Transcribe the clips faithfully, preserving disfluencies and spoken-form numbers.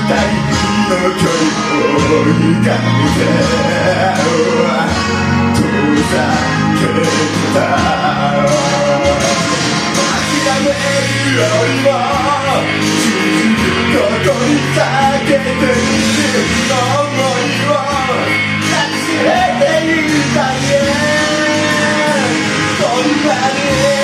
の距離を追いかけて遠ざけた諦めるよりも続くことに避けている想いを忘れていたねこんなに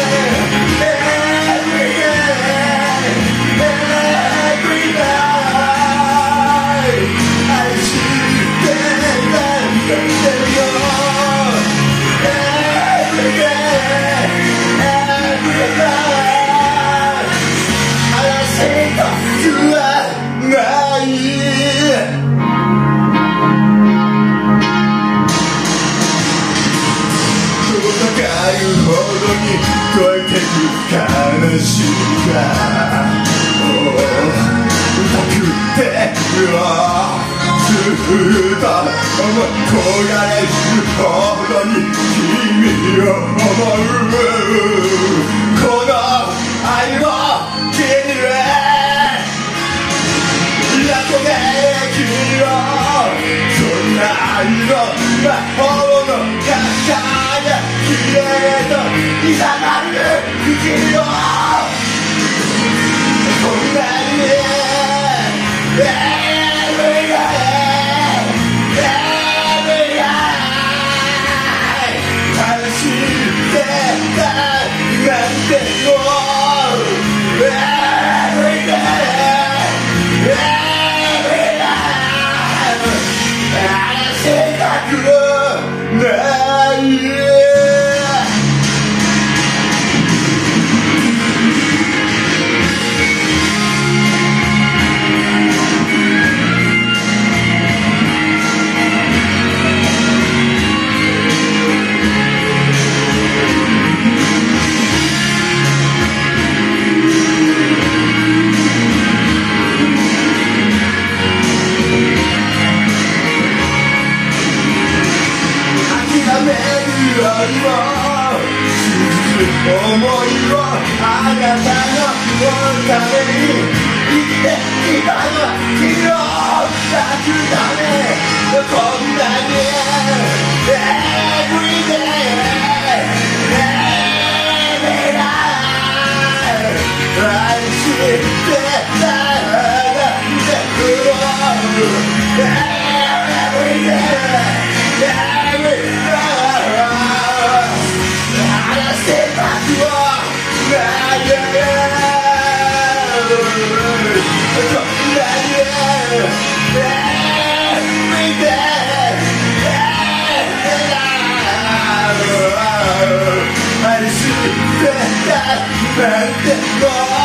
超えてく悲しみが痛くてずっと焦がれるほどに君を思うこの愛を君へ憧れ君をそんな愛の魔法の中できれいといざなる口をこんなに Every day Every day 悲しんでたなんても Every day Every day 話したくない思いをあなたのために生きてきたの君を抱くためこんなに Every day Every day 愛してたなんて思う Every day Every day I see that man